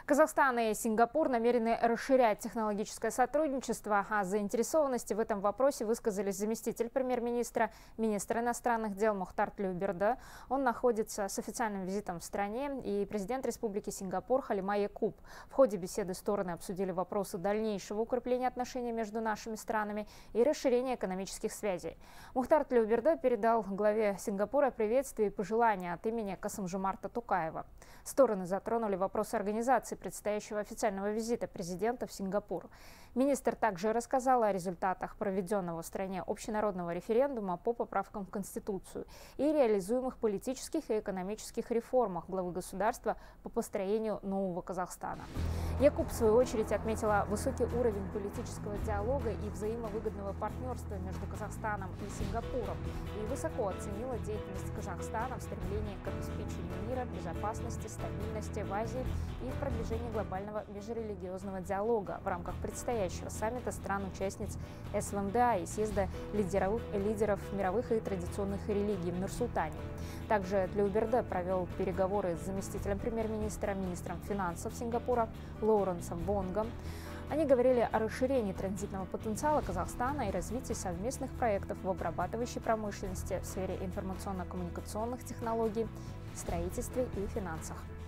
Казахстан и Сингапур намерены расширять технологическое сотрудничество, а заинтересованности в этом вопросе высказались заместитель премьер-министра, министр иностранных дел Мухтар Тлеуберде. Он находится с официальным визитом в стране, и президент Республики Сингапур Халима Якуб. В ходе беседы стороны обсудили вопросы дальнейшего укрепления отношений между нашими странами и расширения экономических связей. Мухтар Тлеуберде передал главе Сингапура приветствие и пожелания от имени Касым-Жомарта Токаева. Стороны затронули вопросы организации предстоящего официального визита президента в Сингапур. Министр также рассказал о результатах проведенного в стране общенародного референдума по поправкам в Конституцию и реализуемых политических и экономических реформах главы государства по построению нового Казахстана. Якуб, в свою очередь, отметила высокий уровень политического диалога и взаимовыгодного партнерства между Казахстаном и Сингапуром и высоко оценила деятельность Казахстана в стремлении к обеспечению мира, безопасности, стабильности в Азии и в продвижении глобального межрелигиозного диалога в рамках предстоящего саммита стран-участниц СВМДА и съезда лидеров мировых и традиционных религий в Нур-Султане. Также Тлеуберде провел переговоры с заместителем премьер-министра, министром финансов Сингапура Лоуренсом Вонгом. Они говорили о расширении транзитного потенциала Казахстана и развитии совместных проектов в обрабатывающей промышленности в сфере информационно-коммуникационных технологий, строительстве и финансах.